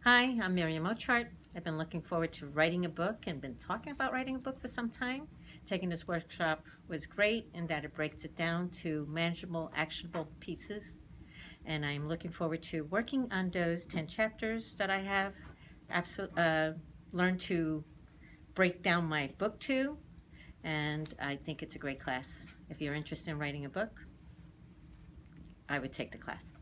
Hi, I'm Myriam. I've been looking forward to writing a book and been talking about writing a book for some time. Taking this workshop was great in that it breaks it down to manageable, actionable pieces. And I'm looking forward to working on those 10 chapters that I have learned to break down my book to. And I think it's a great class. If you're interested in writing a book, I would take the class.